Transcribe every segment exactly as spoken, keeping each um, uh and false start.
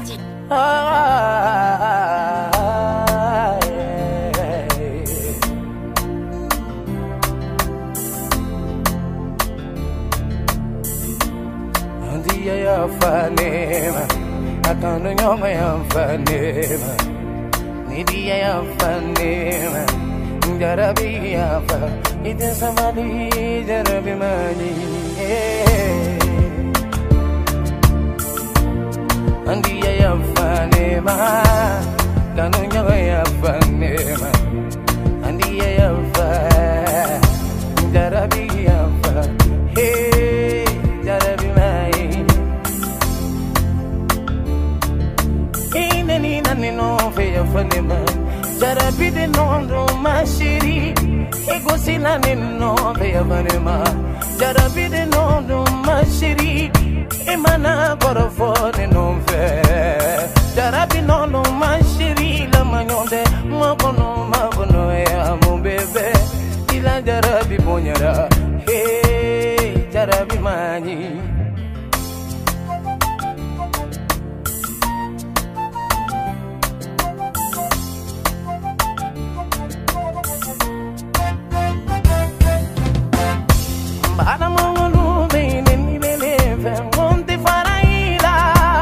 City. Dia ya fanema, akano nyoma ya fanema. Ni dia ya fanema, jarabi ya fa. Ite samadi jarabi mani. Dia ya fanema, akano nyoma ya fanema. Dia ya fa, jarabi ya fa. Hey, jarabi mani. No feya fanema jarabi de no ma chérie ego sila ne no feya fanema jarabi de no ma chérie emana korofo de no fe jarabi no no ma chérie la manyonde mo kono ma kono ya mon bébé ila jarabi bonyara hey jarabi mani. Bana mongolu bene ni bele fe monte faraila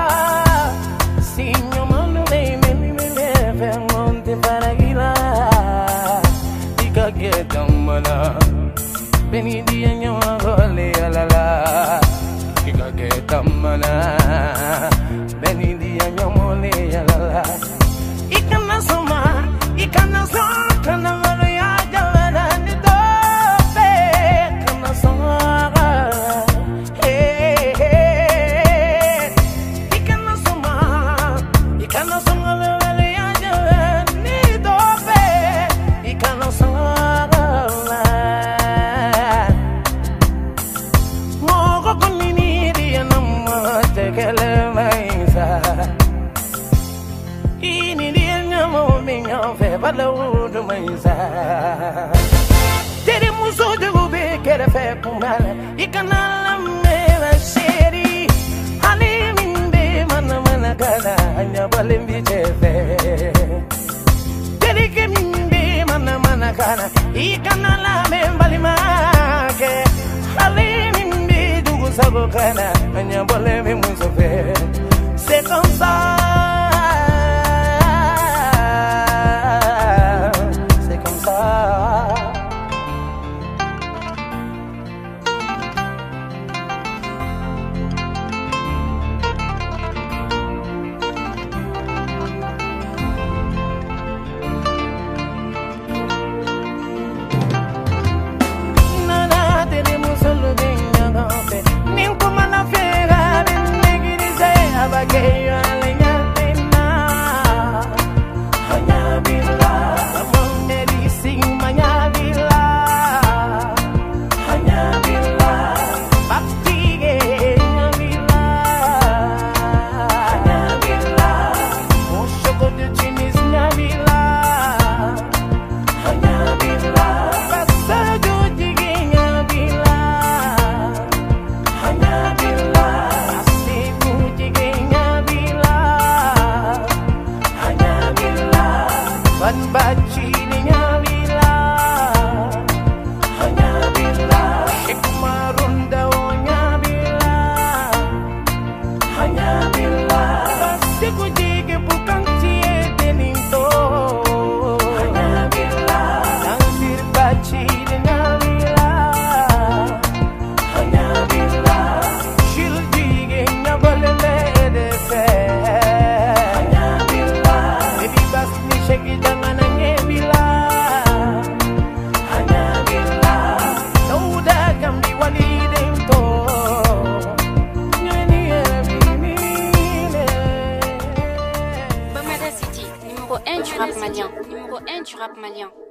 Sinyo mongolu bene ni bele fe monte faraila Ika geta mana Beni dia nyawa gole alala Ika geta mana Beni dia nyawa le alala Ika nasoma Ika nasoma Kana galo ya jawara ni dope Kana soma ini dia nyamo minha fe balou do maisa tere muso de gobe quer fe kumal e canala mera sheri ali minde mana mana kana anya balembi chefe tere ke minde mana mana kana e canala me balima ke ali minde dugu sabo kana anya balembi muso fe c'est comme ça. Numéro un du rap malien. Numéro un du rap malien.